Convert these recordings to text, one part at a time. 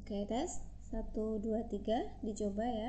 Oke, tes 1, 2, 3 dicoba ya.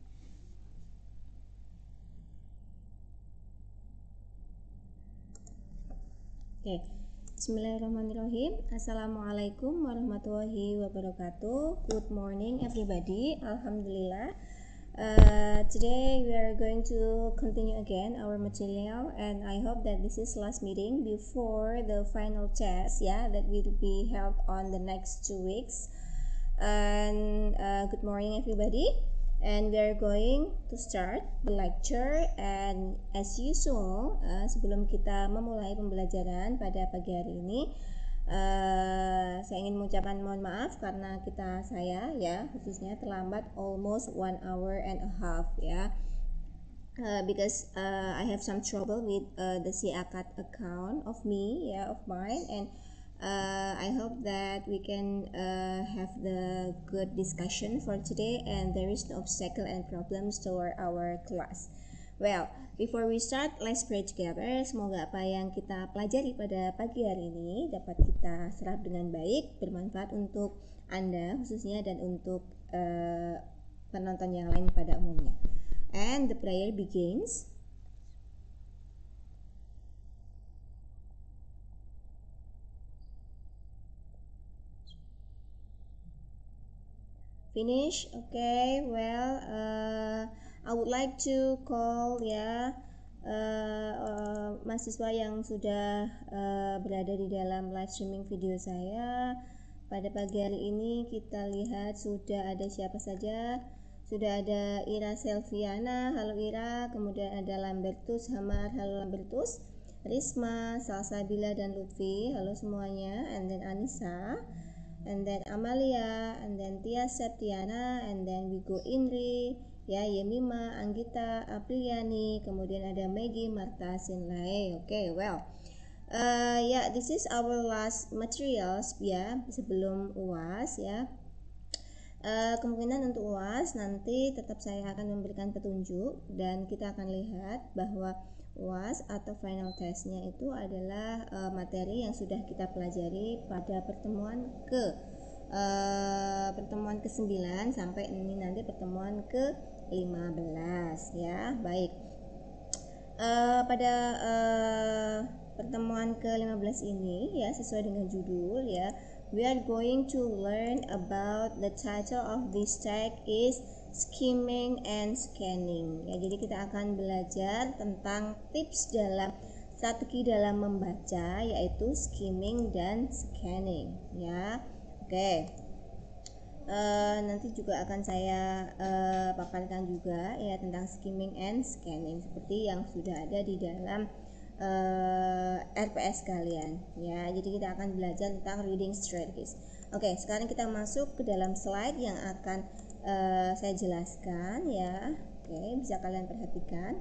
Oke, bismillahirrahmanirrahim. Assalamualaikum warahmatullahi wabarakatuh. Good morning everybody. Alhamdulillah. Today we are going to continue again our material, and I hope that this is last meeting before the final test that will be held on the next 2 weeks. And good morning everybody, and we are going to start the lecture. And as usual, sebelum kita memulai pembelajaran pada pagi hari ini, saya ingin mengucapkan mohon maaf karena saya khususnya terlambat almost 1 hour and a half because I have some trouble with the Siakat account of mine, and I hope that we can have the good discussion for today, and there is no obstacle and problems toward our class. Well, before we start, let's pray together. Semoga apa yang kita pelajari pada pagi hari ini dapat kita serap dengan baik, bermanfaat untuk Anda khususnya dan untuk penonton yang lain pada umumnya. And the prayer begins. Finish? Okay, well, I would like to call mahasiswa yang sudah berada di dalam live streaming video saya. Pada pagi hari ini kita lihat sudah ada siapa saja. Sudah ada Ira Selviana, halo Ira. Kemudian ada Lambertus Hamar, halo Lambertus. Risma, Salsabila dan Lutfi, halo semuanya. And then Anissa, and then Amalia, and then Tia Septiana, and then we go Indri, Yemima, Anggita, Apriliani, kemudian ada Maggie, Marta, Sinlay. Okay, well, this is our last materials sebelum UAS kemungkinan untuk UAS nanti tetap saya akan memberikan petunjuk, dan kita akan lihat bahwa UAS atau final testnya itu adalah materi yang sudah kita pelajari pada pertemuan ke-9 sampai ini nanti pertemuan ke-15 Baik. Pada pertemuan ke-15 ini sesuai dengan judul we are going to learn about the title of this text is skimming and scanning. Jadi kita akan belajar tentang tips dalam strategi dalam membaca, yaitu skimming dan scanning Oke. Nanti juga akan saya paparkan juga tentang skimming and scanning seperti yang sudah ada di dalam RPS kalian Jadi kita akan belajar tentang reading strategies. Oke, sekarang kita masuk ke dalam slide yang akan saya jelaskan Oke, bisa kalian perhatikan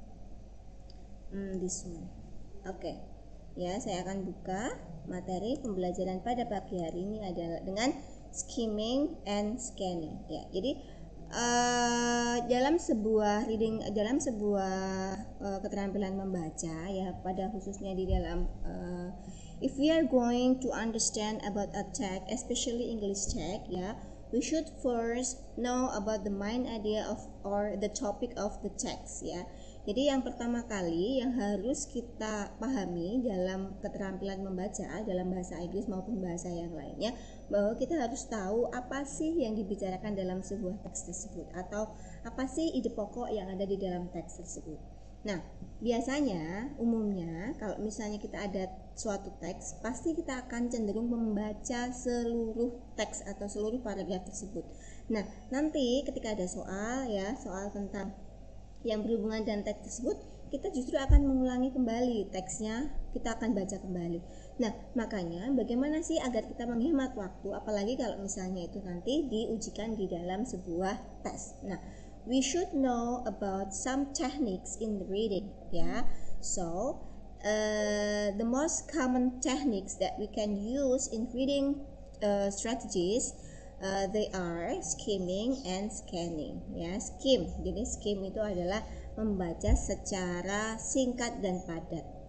this one. Oke, saya akan buka materi pembelajaran pada pagi hari ini adalah dengan skimming and scanning Jadi dalam sebuah keterampilan membaca pada khususnya di dalam if we are going to understand about a text, especially English text we should first know about the main idea of or the topic of the text Jadi yang pertama kali yang harus kita pahami dalam keterampilan membaca dalam bahasa Inggris maupun bahasa yang lainnya, bahwa kita harus tahu apa sih yang dibicarakan dalam sebuah teks tersebut, atau apa sih ide pokok yang ada di dalam teks tersebut. Nah, biasanya umumnya kalau misalnya kita ada suatu teks, pasti kita akan cenderung membaca seluruh teks atau seluruh paragraf tersebut. Nah, nanti ketika ada soal tentang yang berhubungan dengan teks tersebut, kita justru akan mengulangi kembali teksnya, kita akan baca kembali. Nah, makanya bagaimana sih agar kita menghemat waktu, apalagi kalau misalnya itu nanti diujikan di dalam sebuah tes. Nah, we should know about some techniques in the reading So, the most common techniques that we can use in reading strategies, they are skimming and scanning Skim, jadi skim itu adalah membaca secara singkat dan padat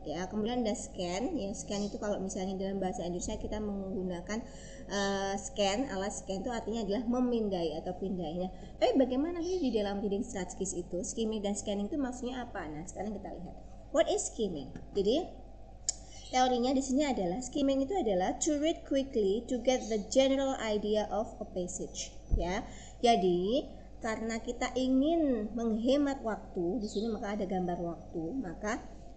ya. Kemudian ada scan, ya. Scan itu kalau misalnya dalam bahasa Indonesia kita menggunakan scan, alat scan itu artinya adalah memindai atau pindai. Nah, tapi bagaimana sih di dalam reading strategis itu? Skimming dan scanning itu maksudnya apa? Nah, sekarang kita lihat. What is skimming? Jadi teorinya di sini adalah skimming itu adalah to read quickly to get the general idea of a passage, ya. Jadi karena kita ingin menghemat waktu di sini, maka ada gambar waktu, maka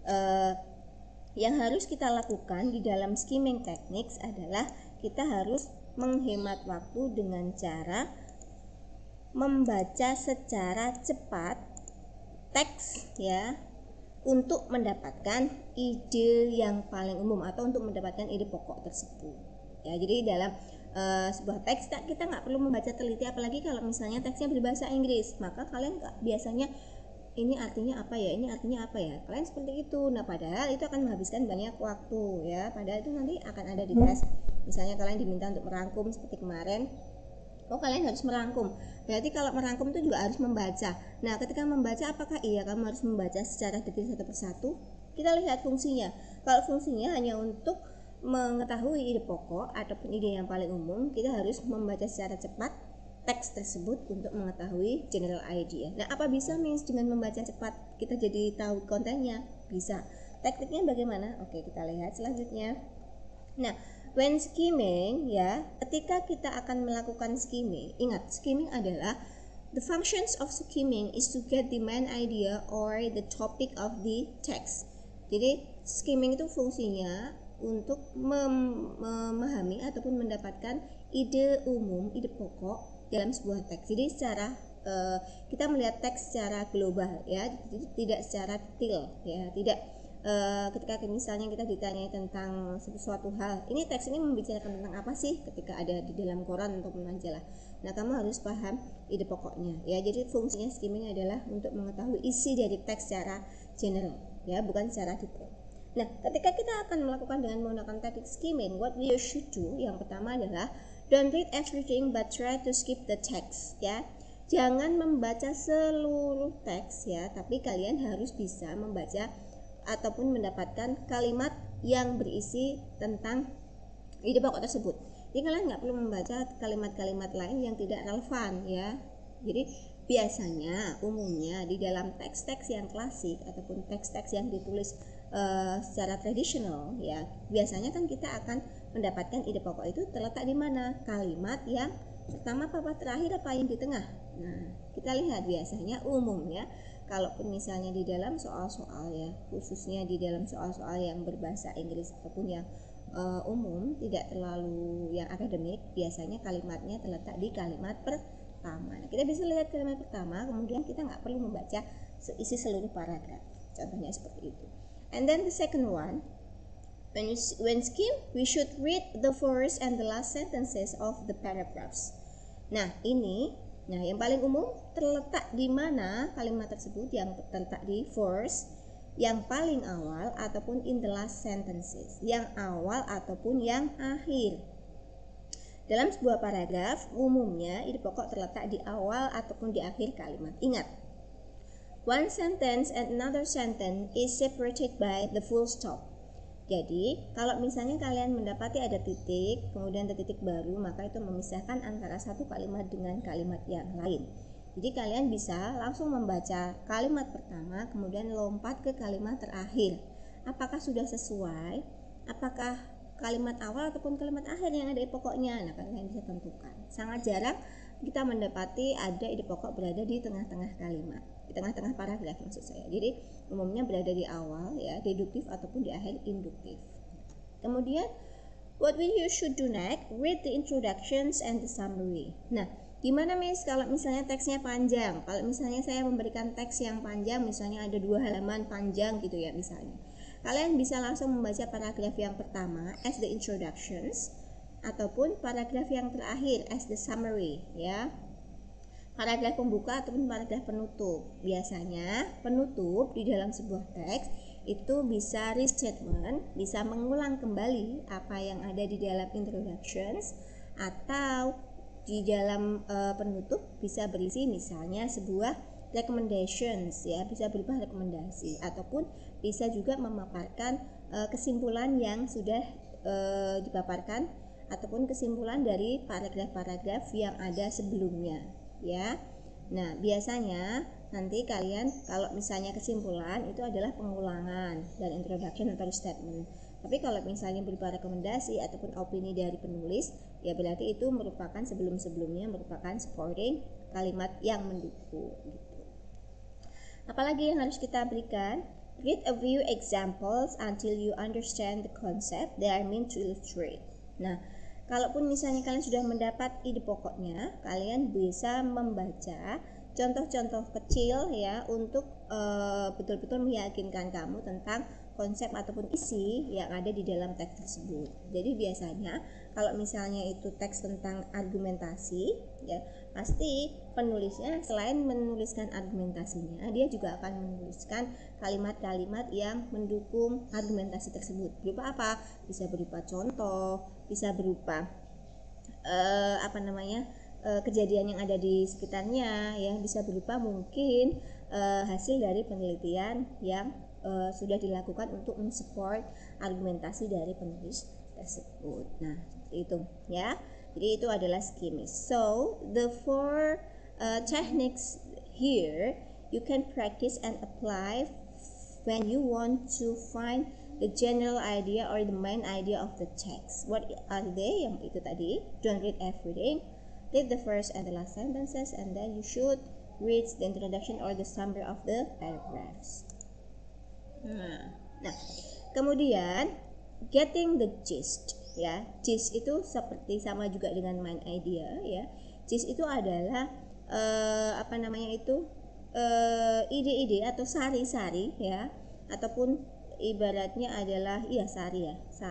yang harus kita lakukan di dalam skimming techniques adalah kita harus menghemat waktu dengan cara membaca secara cepat teks, ya, untuk mendapatkan ide yang paling umum atau untuk mendapatkan ide pokok tersebut, ya. Jadi dalam sebuah teks kita nggak perlu membaca teliti, apalagi kalau misalnya teksnya berbahasa Inggris, maka kalian biasanya ini artinya apa ya, ini artinya apa ya, kalian seperti itu. Nah, padahal itu akan menghabiskan banyak waktu, ya. Padahal itu nanti akan ada di tes, misalnya kalian diminta untuk merangkum seperti kemarin. Oh, kalian harus merangkum. Berarti kalau merangkum itu juga harus membaca. Nah, ketika membaca, apakah iya kamu harus membaca secara detail satu persatu? Kita lihat fungsinya. Kalau fungsinya hanya untuk mengetahui ide pokok ataupun ide yang paling umum, kita harus membaca secara cepat teks tersebut untuk mengetahui general idea. Nah, apa bisa dengan membaca cepat kita jadi tahu kontennya? Bisa. Tekniknya bagaimana? Oke, kita lihat selanjutnya. Nah, when skimming, ya, ketika kita akan melakukan skimming, ingat, skimming adalah the functions of skimming is to get the main idea or the topic of the text. Jadi skimming itu fungsinya untuk memahami ataupun mendapatkan ide umum, ide pokok dalam sebuah teks. Jadi secara kita melihat teks secara global, ya, tidak secara detail, ya. Tidak ketika misalnya kita ditanya tentang sesuatu hal, ini teks ini membicarakan tentang apa sih, ketika ada di dalam koran atau majalah. Nah, kamu harus paham ide pokoknya, ya. Jadi fungsinya skimming adalah untuk mengetahui isi dari teks secara general, ya, bukan secara detail. Nah, ketika kita akan melakukan dengan menggunakan teknik skimming, what we should do, yang pertama adalah don't read everything but try to skip the text, ya. Jangan membaca seluruh teks, ya, tapi kalian harus bisa membaca ataupun mendapatkan kalimat yang berisi tentang ide pokok tersebut. Jadi kalian nggak perlu membaca kalimat-kalimat lain yang tidak relevan, ya. Jadi biasanya umumnya di dalam teks-teks yang klasik ataupun teks-teks yang ditulis secara tradisional, ya, biasanya kan kita akan mendapatkan ide pokok itu terletak di mana? Kalimat yang pertama apa terakhir, apa yang di tengah. Nah, kita lihat biasanya umumnya kalaupun misalnya di dalam soal-soal, ya, khususnya di dalam soal-soal yang berbahasa Inggris ataupun yang umum, tidak terlalu yang akademik, biasanya kalimatnya terletak di kalimat pertama. Nah, kita bisa lihat kalimat pertama, kemudian kita nggak perlu membaca isi seluruh paragraf. Contohnya seperti itu. And then the second one, when skim, we should read the first and the last sentences of the paragraphs. Nah, yang paling umum terletak di mana kalimat tersebut, yang terletak di first, yang paling awal, ataupun in the last sentences, yang awal ataupun yang akhir. Dalam sebuah paragraf, umumnya ide pokok terletak di awal ataupun di akhir kalimat. Ingat, one sentence and another sentence is separated by the full stop. Jadi, kalau misalnya kalian mendapati ada titik, kemudian ada titik baru, maka itu memisahkan antara satu kalimat dengan kalimat yang lain. Jadi kalian bisa langsung membaca kalimat pertama, kemudian lompat ke kalimat terakhir. Apakah sudah sesuai? Apakah kalimat awal ataupun kalimat akhir yang ada ide pokoknya? Nah, kalian bisa tentukan. Sangat jarang kita mendapati ada ide pokok berada di tengah-tengah kalimat, di tengah-tengah paragraf maksud saya. Jadi umumnya berada di awal, ya, deduktif, ataupun di akhir induktif. Kemudian what we should do next, read the introductions and the summary. Nah, gimana kalau misalnya teksnya panjang? Kalau misalnya saya memberikan teks yang panjang, misalnya ada 2 halaman panjang gitu, ya, misalnya, kalian bisa langsung membaca paragraf yang pertama as the introductions, ataupun paragraf yang terakhir as the summary, ya. Paragraf pembuka ataupun paragraf penutup. Biasanya penutup di dalam sebuah teks itu bisa restatement, bisa mengulang kembali apa yang ada di dalam introductions, atau di dalam penutup bisa berisi misalnya sebuah recommendations, ya, bisa berupa rekomendasi, ataupun bisa juga memaparkan kesimpulan yang sudah dipaparkan ataupun kesimpulan dari paragraf-paragraf yang ada sebelumnya, ya. Nah, biasanya nanti kalian kalau misalnya kesimpulan itu adalah pengulangan dan introduction atau statement. Tapi kalau misalnya berupa rekomendasi ataupun opini dari penulis, ya berarti itu merupakan sebelum-sebelumnya merupakan supporting kalimat yang mendukung gitu. Apalagi yang harus kita berikan? Read a few examples until you understand the concept they are meant to illustrate. Nah, kalaupun misalnya kalian sudah mendapat ide pokoknya, kalian bisa membaca contoh-contoh kecil ya untuk betul-betul meyakinkan kamu tentang konsep ataupun isi yang ada di dalam teks tersebut. Jadi biasanya kalau misalnya itu teks tentang argumentasi, ya pasti penulisnya selain menuliskan argumentasinya, dia juga akan menuliskan kalimat-kalimat yang mendukung argumentasi tersebut. Berupa apa? Bisa berupa contoh, bisa berupa kejadian yang ada di sekitarnya, ya bisa berupa mungkin hasil dari penelitian yang sudah dilakukan untuk mensupport argumentasi dari penulis tersebut. Nah, itu ya. Jadi itu adalah skimming. So the four techniques here you can practice and apply when you want to find the general idea or the main idea of the text. What are they? Yang itu tadi. Don't read everything. Read the first and the last sentences, and then you should read the introduction or the summary of the paragraphs. Nah, kemudian getting the gist, ya. Gist itu seperti sama juga dengan main idea, ya. Gist itu adalah ide-ide atau sari-sari, ya, ataupun ibaratnya adalah sari ya,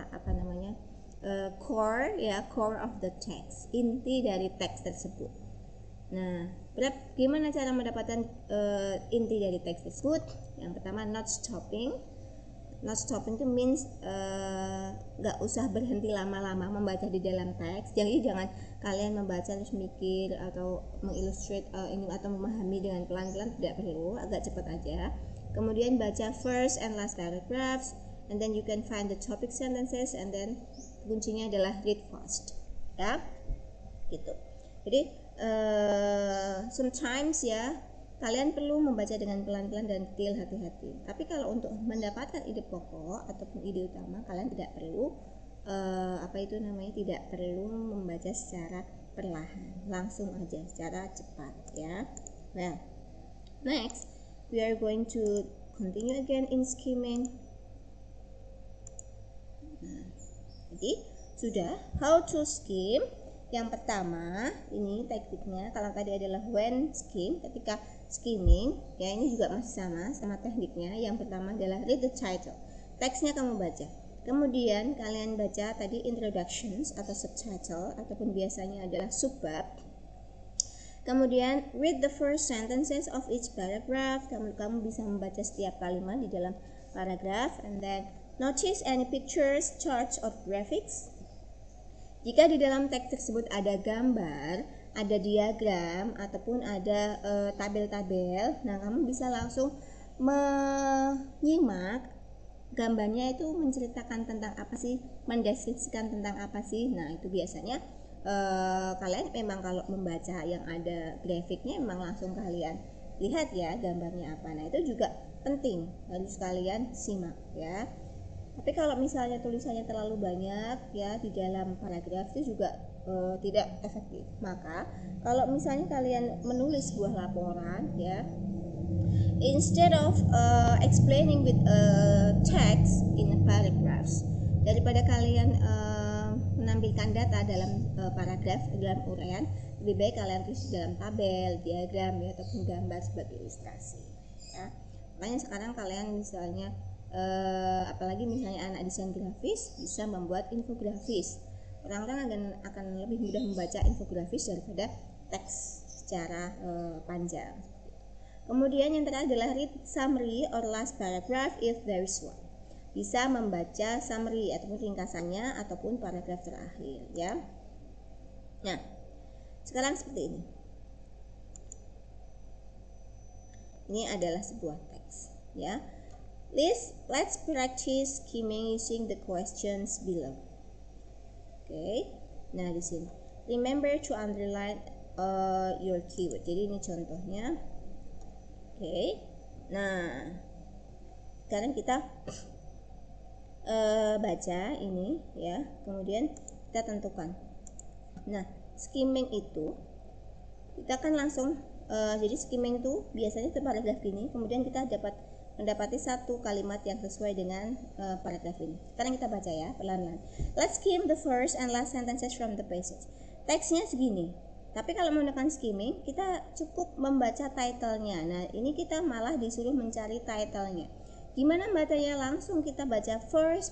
core of the text, inti dari teks tersebut. Nah, gimana cara mendapatkan inti dari teks tersebut? Yang pertama, not stopping. Not stopping itu means gak usah berhenti lama-lama membaca di dalam teks. Jadi jangan kalian membaca terus mikir atau mengilustrate atau memahami dengan pelan-pelan, tidak perlu, agak cepat aja. Kemudian baca first and last paragraphs, and then you can find the topic sentences, and then kuncinya adalah read fast, ya, gitu. Jadi sometimes ya kalian perlu membaca dengan pelan-pelan dan detail, hati-hati. Tapi kalau untuk mendapatkan ide pokok ataupun ide utama, kalian tidak perlu tidak perlu membaca secara perlahan, langsung aja secara cepat, ya. Well, next we are going to continue again in skimming. Nah, jadi sudah how to skim. Yang pertama, ini tekniknya, kalau tadi adalah when skim, ketika skimming, ya ini juga masih sama tekniknya. Yang pertama adalah read the title, teksnya kamu baca. Kemudian kalian baca tadi introductions atau subtitle, ataupun biasanya adalah subbab. Kemudian read the first sentences of each paragraph, kamu bisa membaca setiap kalimat di dalam paragraf. And then notice any pictures, charts, or graphics. Jika di dalam teks tersebut ada gambar, ada diagram, ataupun ada tabel-tabel, nah kamu bisa langsung menyimak gambarnya itu menceritakan tentang apa sih, mendeskripsikan tentang apa sih. Nah itu biasanya kalian memang kalau membaca yang ada grafiknya memang langsung kalian lihat ya gambarnya apa. Nah itu juga penting, harus kalian simak ya. Tapi kalau misalnya tulisannya terlalu banyak ya di dalam paragraf itu juga tidak efektif. Maka kalau misalnya kalian menulis sebuah laporan ya, instead of explaining with text in paragraphs, daripada kalian menampilkan data dalam paragraf, dalam uraian, lebih baik kalian tulis dalam tabel, diagram ya, ataupun gambar sebagai ilustrasi ya. Makanya sekarang kalian misalnya apalagi misalnya anak desain grafis bisa membuat infografis. Orang-orang akan lebih mudah membaca infografis daripada teks secara panjang. Kemudian yang terakhir adalah read summary or last paragraph if there is one. Bisa membaca summary ataupun ringkasannya ataupun paragraf terakhir ya. Nah, sekarang seperti ini. Ini adalah sebuah teks ya. Let's practice skimming using the questions below. Okay. Nah, di sini remember to underline your keyword. Jadi ini contohnya. Okay. Nah, sekarang kita baca ini ya, kemudian kita tentukan. Nah, skimming itu kita akan langsung jadi skimming itu biasanya itu paragraf ini, kemudian kita mendapati satu kalimat yang sesuai dengan paragraf ini. Sekarang kita baca ya, pelan-pelan. Let's skim the first and last sentences from the passage. Teksnya segini. Tapi kalau menggunakan skimming, kita cukup membaca title-nya. Nah, ini kita malah disuruh mencari title-nya. Gimana bacanya? Langsung kita baca first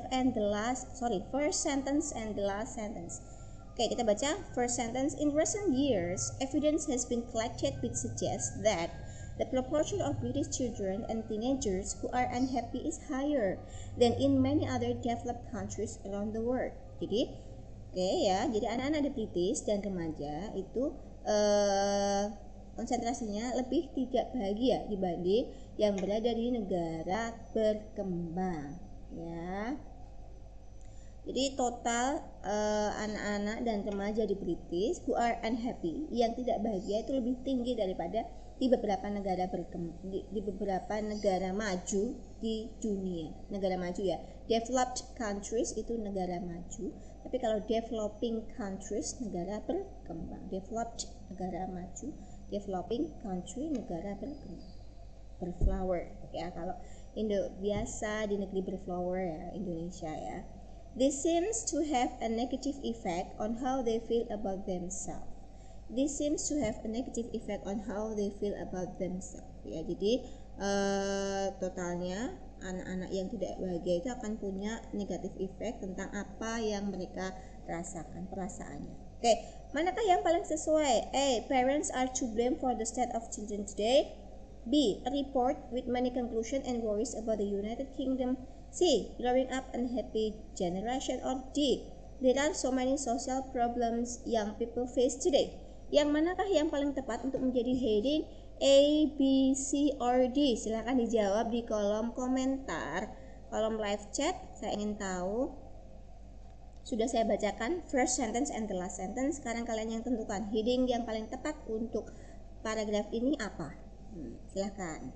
sentence and the last sentence. Oke, kita baca first sentence. In recent years, evidence has been collected which suggests that the proportion of British children and teenagers who are unhappy is higher than in many other developed countries around the world. Jadi jadi anak-anak di British dan remaja itu konsentrasinya lebih tidak bahagia dibanding yang berada di negara berkembang, ya. Jadi total anak-anak dan remaja di British who are unhappy, yang tidak bahagia, itu lebih tinggi daripada di beberapa negara di beberapa negara maju di dunia. Negara maju ya, developed countries itu negara maju, tapi kalau developing countries negara berkembang. Developed negara maju, developing country negara berkembang. Berflower ya, kalau biasa di negeri berflower ya, Indonesia ya. This seems to have a negative effect on how they feel about themselves. This seems to have a negative effect on how they feel about themselves. Ya, jadi totalnya anak-anak yang tidak bahagia itu akan punya negative effect tentang apa yang mereka rasakan, perasaannya. Oke, manakah yang paling sesuai? A. Parents are to blame for the state of children today. B. A report with many conclusions and worries about the United Kingdom. C. Growing up unhappy generation. Or D. There are so many social problems young people face today. Yang manakah yang paling tepat untuk menjadi heading A, B, C, or D? Silahkan dijawab di kolom komentar, kolom live chat. Saya ingin tahu. Sudah saya bacakan first sentence and the last sentence. Sekarang kalian yang tentukan heading yang paling tepat untuk paragraf ini apa. Silahkan.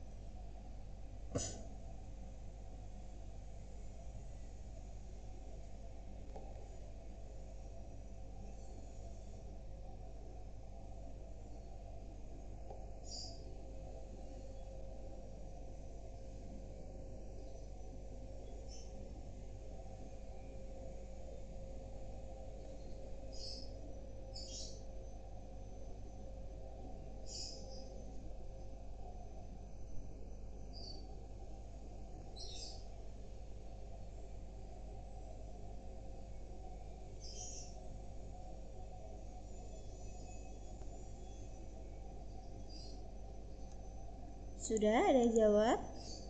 Sudah ada yang jawab?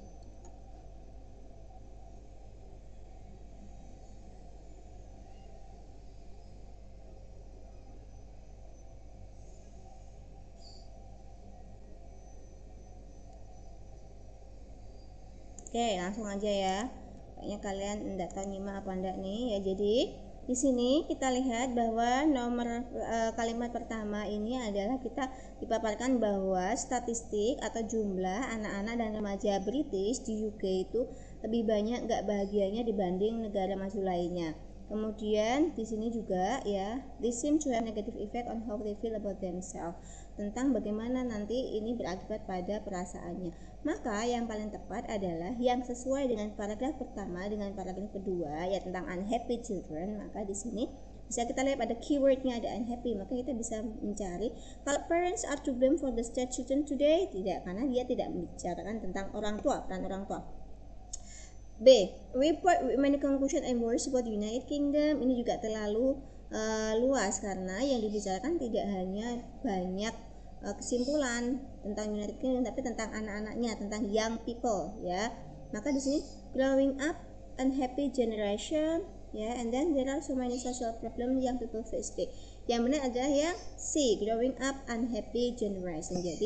Oke, langsung aja ya. Kayaknya kalian enggak tahu nyimak apa enggak nih ya. Jadi di sini kita lihat bahwa kalimat pertama ini adalah kita dipaparkan bahwa statistik atau jumlah anak-anak dan remaja British di UK itu lebih banyak nggak bahagianya dibanding negara maju lainnya. Kemudian di sini juga ya, this seems to have negative effect on how they feel about themselves, tentang bagaimana nanti ini berakibat pada perasaannya. Maka yang paling tepat adalah yang sesuai dengan paragraf pertama dengan paragraf kedua, ya, tentang unhappy children. Maka di sini bisa kita lihat ada keywordnya, ada unhappy. Maka kita bisa mencari kalau parents are to blame for the state children today, tidak, karena dia tidak membicarakan tentang orang tua, peran orang tua. B. Report with many conclusion and worries about United Kingdom. Ini juga terlalu luas karena yang dibicarakan tidak hanya banyak kesimpulan tentang United Kingdom, tapi tentang anak-anaknya, tentang young people, ya. Maka di sini growing up unhappy generation, ya, and then there are so many social problems young people face today. Yang benar adalah yang C, growing up unhappy generation. Jadi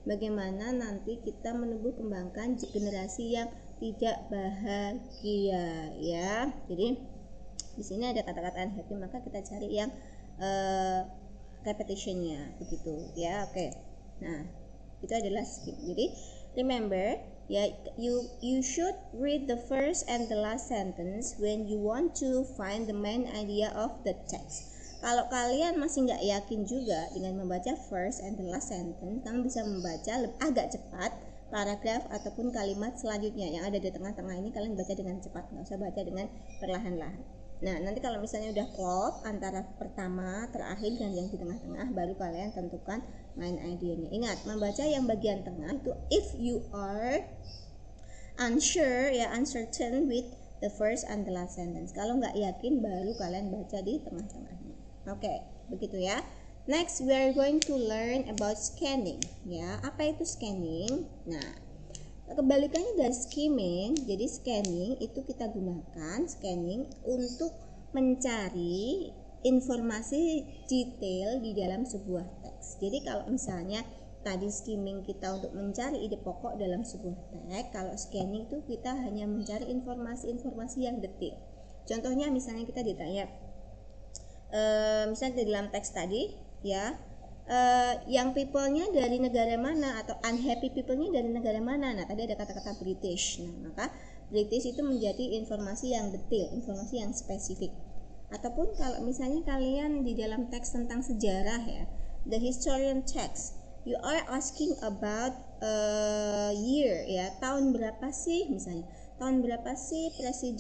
bagaimana nanti kita menumbuh kembangkan generasi yang tidak bahagia ya. Jadi di sini ada kata-kata unhappy, maka kita cari yang repetitionnya begitu ya. Oke. Nah, itu adalah scheme. Jadi remember ya, you should read the first and the last sentence when you want to find the main idea of the text. Kalau kalian masih nggak yakin juga dengan membaca first and the last sentence, kamu bisa membaca agak cepat paragraf ataupun kalimat selanjutnya yang ada di tengah-tengah ini. Kalian baca dengan cepat, nggak usah baca dengan perlahan-lahan. Nah, nanti kalau misalnya udah klop antara pertama, terakhir, dan yang di tengah-tengah, baru kalian tentukan main idenya. Ingat, membaca yang bagian tengah itu if you are unsure ya, uncertain with the first and the last sentence. Kalau nggak yakin, baru kalian baca di tengah-tengahnya. Oke, begitu ya. Next, we are going to learn about scanning ya. Apa itu scanning? Nah, kebalikannya dari skimming. Jadi scanning itu kita gunakan scanning untuk mencari informasi detail di dalam sebuah teks. Jadi kalau misalnya tadi skimming kita untuk mencari ide pokok dalam sebuah teks, kalau scanning itu kita hanya mencari informasi-informasi yang detail. Contohnya misalnya kita ditanya misalnya di dalam teks tadi ya, yang people-nya dari negara mana atau unhappy people-nya dari negara mana. Nah, tadi ada kata-kata British. Nah, maka British itu menjadi informasi yang detail, informasi yang spesifik. Ataupun kalau misalnya kalian di dalam teks tentang sejarah ya, the historian text, you are asking about year ya, tahun berapa sih misalnya. Tahun berapa sih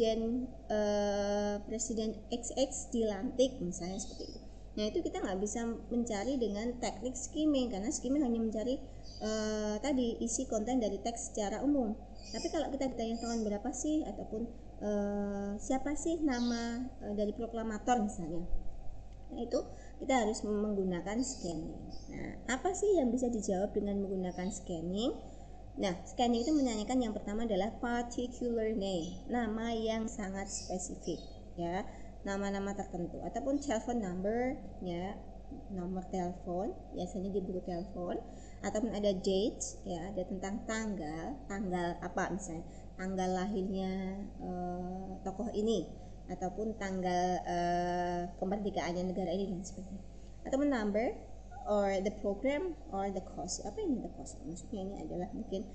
presiden XX dilantik misalnya, seperti itu. Nah, itu kita nggak bisa mencari dengan teknik skimming, karena skimming hanya mencari tadi isi konten dari teks secara umum. Tapi kalau kita ditanya tahun berapa sih, ataupun siapa sih nama dari proklamator misalnya, nah itu kita harus menggunakan scanning. Nah, apa sih yang bisa dijawab dengan menggunakan scanning? Nah, scanning itu menanyakan yang pertama adalah particular name, nama yang sangat spesifik ya, nama-nama tertentu, ataupun telepon number ya, nomor telepon biasanya di buku telepon, ataupun ada date ya, ada tentang tanggal apa misalnya, tanggal lahirnya tokoh ini, ataupun tanggal kemerdekaannya negara ini dan sebagainya, ataupun number or the program or the cost. Apa ini the cost? Maksudnya ini adalah mungkin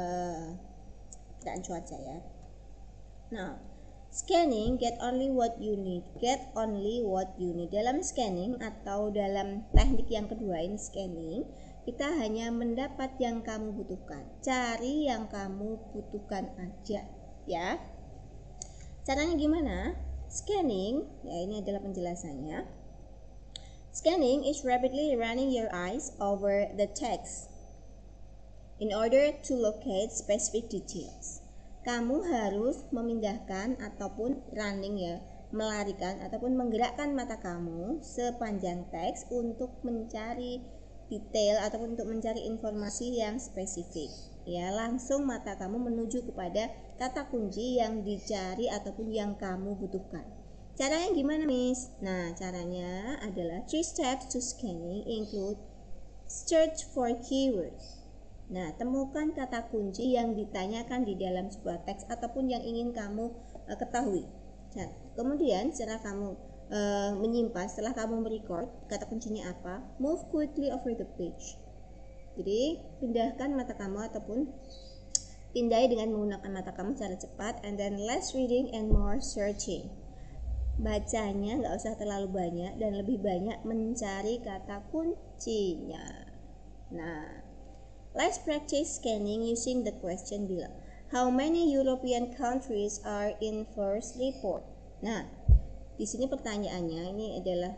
keadaan cuaca ya. Nah, scanning get only what you need. Get only what you need. Dalam scanning atau dalam teknik yang kedua ini scanning, kita hanya mendapat yang kamu butuhkan. Cari yang kamu butuhkan aja ya. Caranya gimana? Scanning, ya ini adalah penjelasannya. Scanning is rapidly running your eyes over the text in order to locate specific details. Kamu harus memindahkan ataupun running ya, melarikan ataupun menggerakkan mata kamu sepanjang teks untuk mencari detail ataupun untuk mencari informasi yang spesifik. Ya, langsung mata kamu menuju kepada kata kunci yang dicari ataupun yang kamu butuhkan. Caranya gimana, Miss? Nah, caranya adalah 3 steps to scanning include search for keywords. Nah, temukan kata kunci yang ditanyakan di dalam sebuah teks ataupun yang ingin kamu ketahui. Nah, kemudian setelah kamu menyimpan, setelah kamu merecord kata kuncinya apa, move quickly over the page. Jadi, pindahkan mata kamu ataupun pindai dengan menggunakan mata kamu secara cepat, and then less reading and more searching. Bacanya nggak usah terlalu banyak dan lebih banyak mencari kata kuncinya. Nah, let's practice scanning using the question below. How many European countries are in first report? Nah, di sini pertanyaannya ini adalah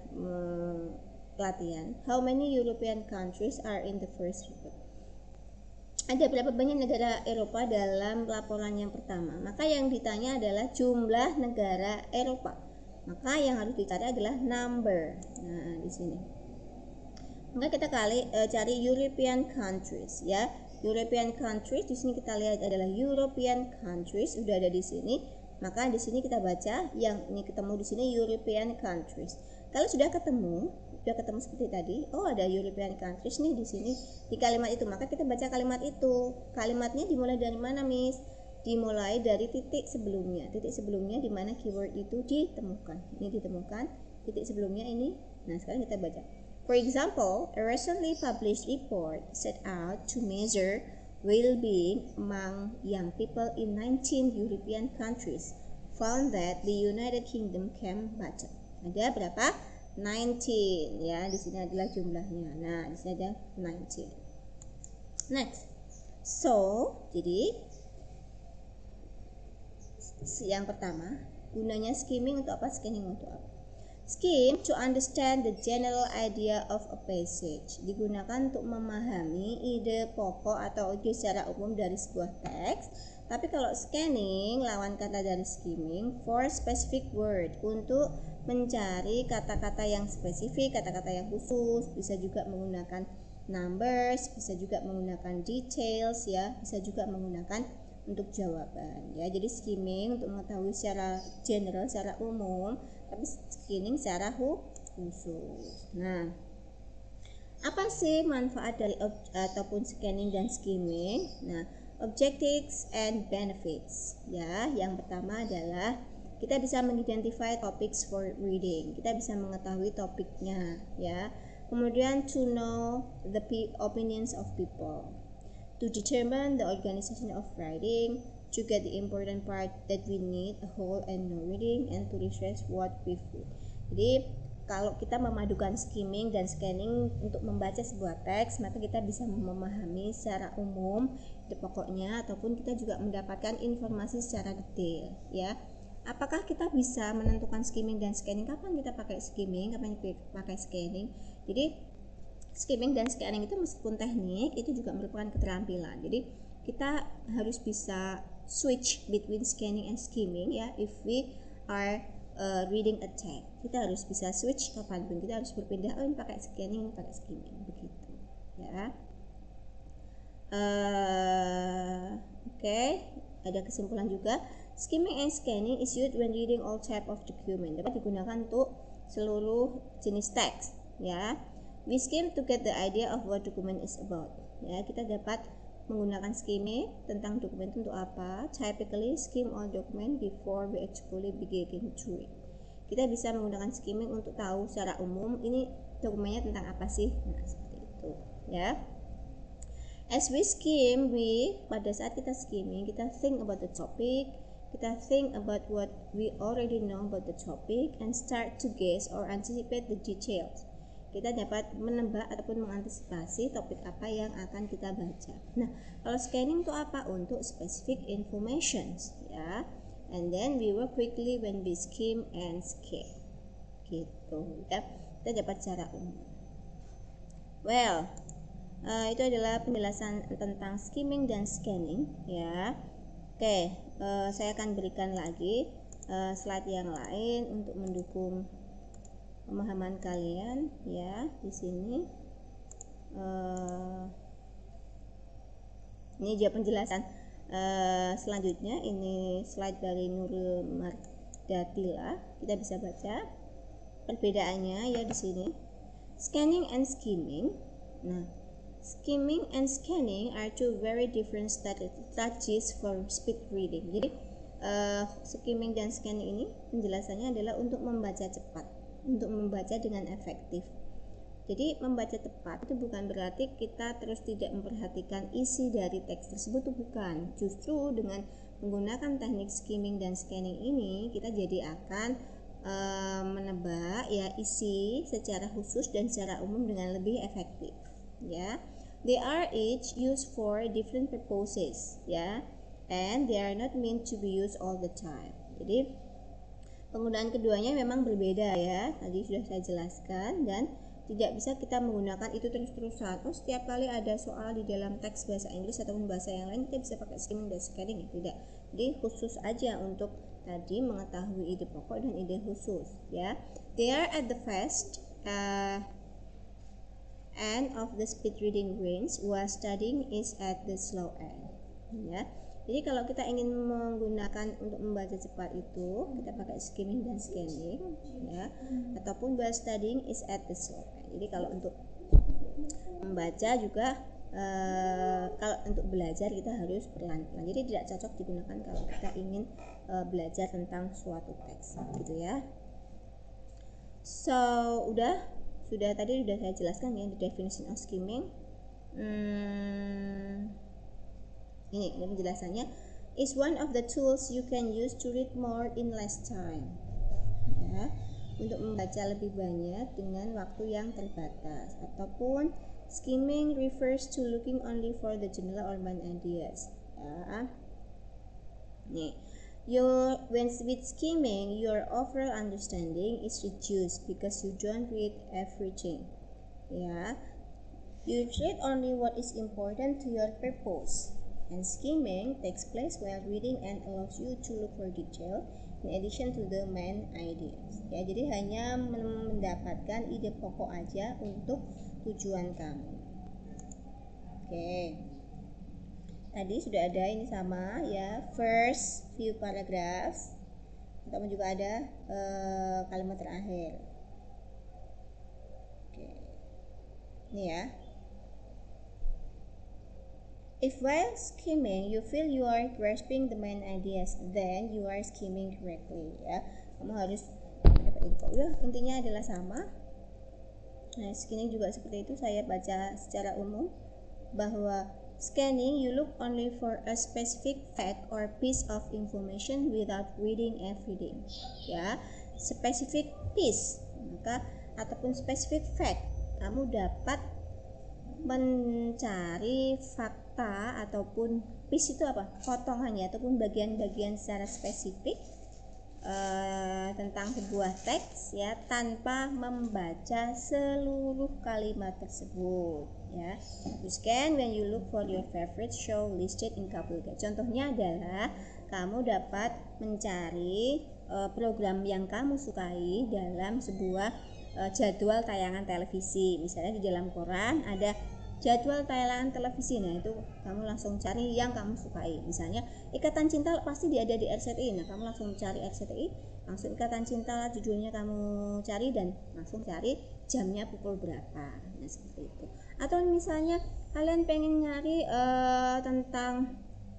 latihan. How many European countries are in the first report? Ada berapa banyak negara Eropa dalam laporan yang pertama? Maka yang ditanya adalah jumlah negara Eropa. Maka yang harus dicari adalah number. Nah, di sini. Maka kita cari European countries ya. European countries di sini kita lihat adalah European countries, sudah ada di sini. Maka di sini kita baca yang ini ketemu di sini European countries. Kalau sudah ketemu seperti tadi, oh ada European countries nih di sini di kalimat itu, maka kita baca kalimat itu. Kalimatnya dimulai dari mana, Miss? Dimulai dari titik sebelumnya. Titik sebelumnya di mana keyword itu ditemukan. Ini ditemukan, titik sebelumnya ini. Nah, sekarang kita baca. For example, a recently published report set out to measure well-being among young people in 19 European countries found that the United Kingdom came bottom. Ada berapa? 19 ya, di sini adalah jumlahnya. Nah, di sini ada 19. Next. So, jadi yang pertama, gunanya skimming untuk apa? Scanning untuk apa? Skim to understand the general idea of a passage. Digunakan untuk memahami ide pokok atau ide secara umum dari sebuah teks. Tapi kalau scanning, lawan kata dari skimming, for specific word, untuk mencari kata-kata yang spesifik, kata-kata yang khusus. Bisa juga menggunakan numbers, bisa juga menggunakan details ya, bisa juga menggunakan untuk jawaban ya. Jadi skimming untuk mengetahui secara general, secara umum, tapi scanning secara khusus. Nah, apa sih manfaat dari ataupun scanning dan skimming? Nah, objectives and benefits ya. Yang pertama adalah kita bisa mengidentify topics for reading. Kita bisa mengetahui topiknya ya. Kemudian to know the opinions of people, to determine the organization of writing, to get the important part that we need a whole and no reading, and to refresh what we've read. Jadi kalau kita memadukan skimming dan scanning untuk membaca sebuah teks, maka kita bisa memahami secara umum ide pokoknya, ataupun kita juga mendapatkan informasi secara detail ya. Apakah kita bisa menentukan skimming dan scanning? Kapan kita pakai skimming, kapan kita pakai scanning? Jadi skimming dan scanning itu meskipun teknik, itu juga merupakan keterampilan. Jadi kita harus bisa switch between scanning and skimming ya. If we are reading a text, kita harus bisa switch kapanpun. Kita harus berpindah, ini pakai scanning, ini pakai skimming, begitu ya. Oke. Ada kesimpulan juga. Skimming and scanning is used when reading all type of document. Dapat digunakan untuk seluruh jenis teks ya. We skim to get the idea of what document is about. Ya, kita dapat menggunakan skimming tentang dokumen itu untuk apa. Typically skim all document before we actually begin to read. Kita bisa menggunakan skimming untuk tahu secara umum ini dokumennya tentang apa sih. Nah, seperti itu ya. As we skim, pada saat kita skimming, kita think about the topic, kita think about what we already know about the topic, and start to guess or anticipate the details. Kita dapat menebak ataupun mengantisipasi topik apa yang akan kita baca. Nah, kalau scanning itu apa? Untuk specific informations ya. And then we work quickly when we skim and skip. Gitu ya. Kita dapat secara umum. Well, itu adalah penjelasan tentang skimming dan scanning ya. Oke, saya akan berikan lagi slide yang lain untuk mendukung pemahaman kalian ya. Di sini ini dia penjelasan selanjutnya. Ini slide dari Nurul Mardatila. Kita bisa baca perbedaannya ya di sini. Scanning and skimming. Nah, skimming and scanning are two very different strategies for speed reading. Jadi skimming dan scanning ini penjelasannya adalah untuk membaca cepat, untuk membaca dengan efektif. Jadi membaca tepat itu bukan berarti kita terus tidak memperhatikan isi dari teks tersebut, itu bukan. Justru dengan menggunakan teknik skimming dan scanning ini kita jadi akan menebak ya isi secara khusus dan secara umum dengan lebih efektif ya. They are each used for different purposes ya, and they are not meant to be used all the time. Jadi penggunaan keduanya memang berbeda ya, tadi sudah saya jelaskan, dan tidak bisa kita menggunakan itu terus-terusan. Oh, setiap kali ada soal di dalam teks bahasa Inggris ataupun bahasa yang lain kita bisa pakai skimming dan scanning, tidak. Jadi khusus aja untuk tadi mengetahui ide pokok dan ide khusus ya. They are at the fast end of the speed reading range, while studying is at the slow end ya. Jadi kalau kita ingin menggunakan untuk membaca cepat itu, kita pakai skimming dan scanning, ya. Ataupun while studying is at the slow. Jadi kalau untuk membaca juga, kalau untuk belajar kita harus pelan-pelan. Jadi tidak cocok digunakan kalau kita ingin belajar tentang suatu teks, gitu ya. So sudah tadi sudah saya jelaskan ya the definition of skimming. Ini penjelasannya, is one of the tools you can use to read more in less time, ya, untuk membaca lebih banyak dengan waktu yang terbatas. Ataupun skimming refers to looking only for the general or main ideas, ya. Nih, when with skimming your overall understanding is reduced because you don't read everything, ya. You read only what is important to your purpose. And skimming takes place while reading and allows you to look for detail in addition to the main ideas. Ya, jadi hanya mendapatkan ide pokok aja untuk tujuan kamu. Oke. Tadi sudah ada ini sama ya, first few paragraphs. Ataupun juga ada kalimat terakhir. Oke. Ini ya. If while skimming you feel you are grasping the main ideas, then you are skimming correctly, ya. Kamu harus dapat info. Udah, intinya adalah sama. Nah, skimming juga seperti itu. Saya baca secara umum bahwa scanning you look only for a specific fact or piece of information without reading everything, ya. Specific piece, maka ataupun specific fact, kamu dapat mencari fakta ataupun piece itu apa? Potongannya ataupun bagian-bagian secara spesifik tentang sebuah teks, ya, tanpa membaca seluruh kalimat tersebut, ya. You scan when you look for your favorite show listed in couple guide. Contohnya adalah kamu dapat mencari program yang kamu sukai dalam sebuah jadwal tayangan televisi. Misalnya di dalam koran ada jadwal tayangan televisi, nah itu kamu langsung cari yang kamu sukai. Misalnya Ikatan Cinta pasti ada di RCTI, nah kamu langsung cari RCTI, langsung Ikatan Cinta judulnya kamu cari dan langsung cari jamnya pukul berapa, nah seperti itu. Atau misalnya kalian pengen nyari tentang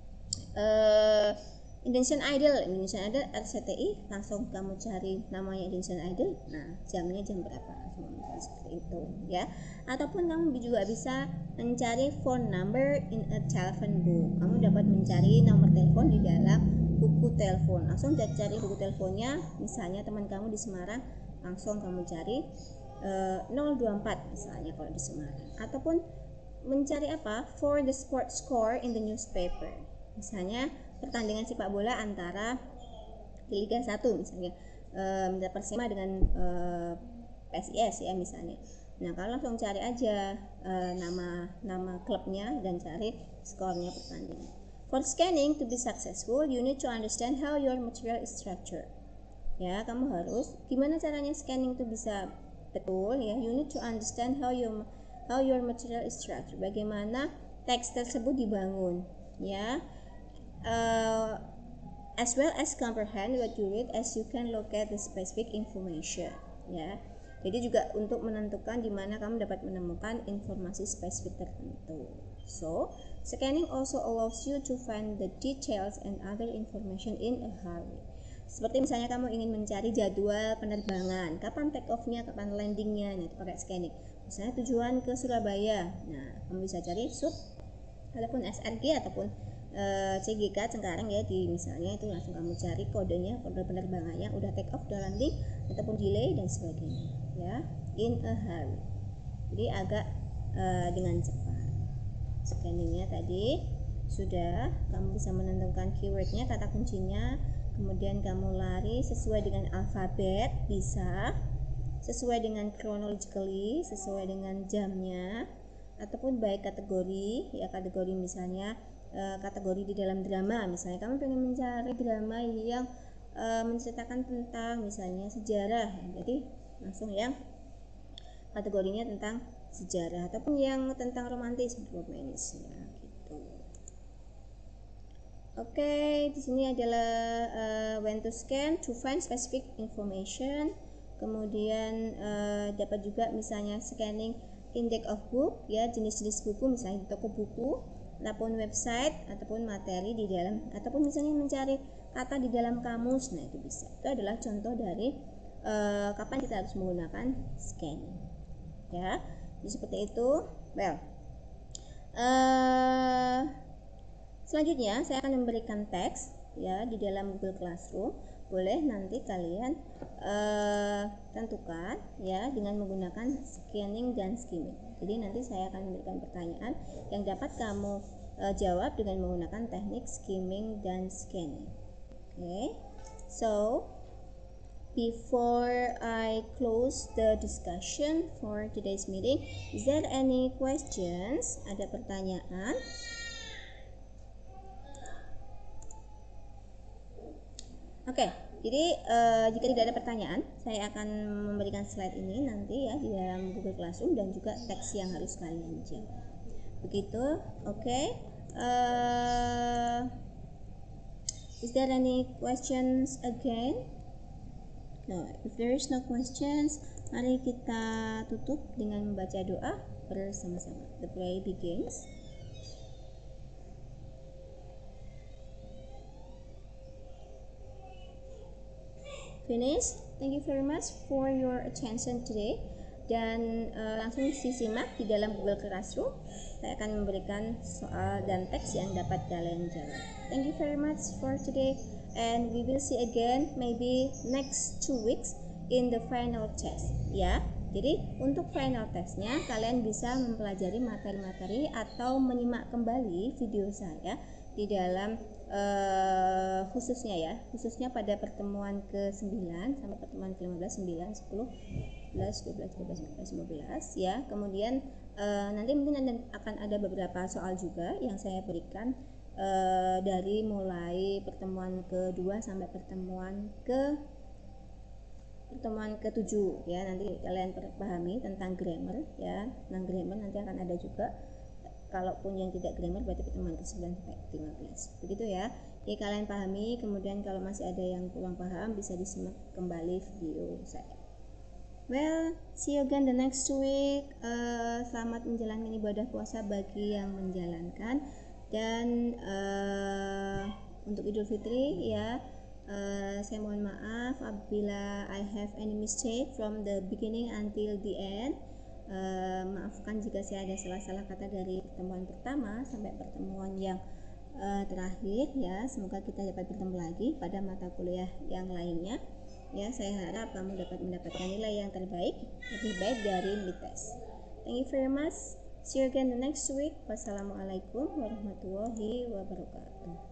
Indonesian Idol RCTI, langsung kamu cari namanya Indonesian Idol, nah jamnya jam berapa, seperti itu, ya. Ataupun kamu juga bisa mencari phone number in a telephone book. Kamu dapat mencari nomor telepon di dalam buku telepon. Langsung cari buku teleponnya, misalnya teman kamu di Semarang, langsung kamu cari 024 misalnya kalau di Semarang. Ataupun mencari apa? For the sports score in the newspaper. Misalnya pertandingan sepak bola antara di Liga 1 misalnya Persema dengan PSIS ya misalnya. Nah, kalau langsung cari aja nama klubnya dan cari skornya pertandingan. For scanning to be successful, you need to understand how your material is structured. Ya, kamu harus gimana caranya scanning itu bisa betul ya. You need to understand how your material is structured. Bagaimana teks tersebut dibangun, ya. As well as comprehend what you read as you can locate the specific information, ya. Jadi juga untuk menentukan di mana kamu dapat menemukan informasi spesifik tertentu. So, scanning also allows you to find the details and other information in a hurry. Seperti misalnya kamu ingin mencari jadwal penerbangan, kapan take off-nya, kapan landing-nya, nah itu pakai scanning. Misalnya tujuan ke Surabaya, nah kamu bisa cari sub ataupun SRG ataupun CGK Cengkareng ya, di misalnya itu langsung kamu cari kodenya, kode penerbangannya, udah take off, udah landing ataupun delay dan sebagainya, ya, in a hurry. Jadi agak dengan cepat. Scanningnya tadi sudah, kamu bisa menentukan keywordnya, kata kuncinya, kemudian kamu lari sesuai dengan alfabet, bisa sesuai dengan chronologically, sesuai dengan jamnya, ataupun baik kategori, ya kategori misalnya kategori di dalam drama, misalnya kamu pengen mencari drama yang menceritakan tentang misalnya sejarah, jadi langsung yang kategorinya tentang sejarah, ataupun yang tentang romantis, romanis, ya gitu. Oke, di sini adalah when to scan to find specific information. Kemudian dapat juga misalnya scanning index of book, ya, jenis-jenis buku misalnya di toko buku, ataupun website ataupun materi di dalam, ataupun misalnya mencari kata di dalam kamus. Nah, itu bisa. Itu adalah contoh dari kapan kita harus menggunakan scanning. Ya, jadi seperti itu. Well, selanjutnya saya akan memberikan teks, ya, di dalam Google Classroom. Boleh nanti kalian tentukan, ya, dengan menggunakan scanning dan skimming. Jadi nanti saya akan memberikan pertanyaan yang dapat kamu jawab dengan menggunakan teknik skimming dan scanning. Okay, so before I close the discussion for today's meeting, is there any questions? Ada pertanyaan? Oke, jadi jika tidak ada pertanyaan, saya akan memberikan slide ini nanti, ya, di dalam Google Classroom dan juga teks yang harus kalian jawab. Begitu, oke. Is there any questions again? No, if there is no questions, mari kita tutup dengan membaca doa bersama-sama. The prayer begins. Finish. Thank you very much for your attention today. Dan langsung disimak di dalam Google Classroom. Saya akan memberikan soal dan teks yang dapat kalian jawab. Thank you very much for today, and we will see again maybe next 2 weeks in the final test. Ya, jadi untuk final testnya kalian bisa mempelajari materi-materi atau menyimak kembali video saya di dalam khususnya pada pertemuan ke-9 sampai pertemuan ke-15, 9, 10, 11, 12, 13, 14, 15, ya. Kemudian nanti mungkin akan ada beberapa soal juga yang saya berikan dari mulai pertemuan ke-2 sampai pertemuan ke-7, ya. Nanti kalian pahami tentang grammar, ya. Tentang grammar nanti akan ada juga. Kalaupun yang tidak grammar berarti pertemuan ke-9 sampai 15. Begitu, ya. Jadi kalian pahami, kemudian kalau masih ada yang kurang paham bisa disimak kembali video saya. Well, see you again the next week. Selamat menjalankan ibadah puasa bagi yang menjalankan. Dan untuk Idul Fitri, ya, saya mohon maaf apabila I have any mistake from the beginning until the end. Maafkan jika saya ada salah-salah kata dari pertemuan pertama sampai pertemuan yang terakhir, ya. Semoga kita dapat bertemu lagi pada mata kuliah yang lainnya, ya. Saya harap kamu dapat mendapatkan nilai yang terbaik, lebih baik dari mid-test. Thank you very much. See you again the next week. Wassalamualaikum warahmatullahi wabarakatuh.